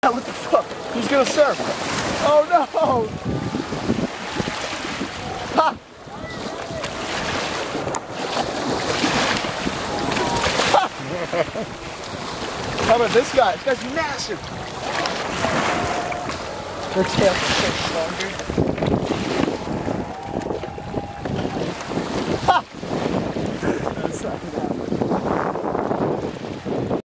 What the fuck? Who's gonna surf? Oh no! Ha! Ha! How about this guy? This guy's massive. Their tail is so longer.